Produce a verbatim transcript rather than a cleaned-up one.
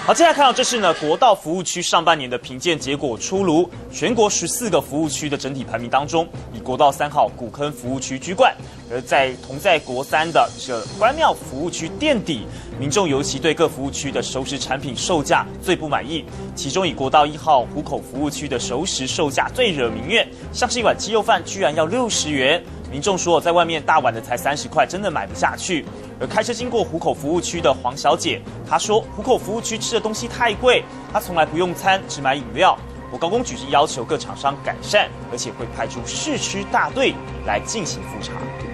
好，接下来看到这是呢国道服务区上半年的评鉴结果出炉，全国十四个服务区的整体排名当中，以国道三号古坑服务区居冠，而在同在国三的这关庙服务区垫底，民众尤其对各服务区的熟食产品售价最不满意，其中以国道一号湖口服务区的熟食售价最惹民怨，像是一碗鸡肉饭居然要六十元。民众说，在外面大碗的才三十块，真的买不下去。而开车经过湖口服务区的黄小姐，她说，湖口服务区吃的东西太贵，她从来不用餐，只买饮料。我高工局是要求各厂商改善，而且会派出试吃大队来进行复查。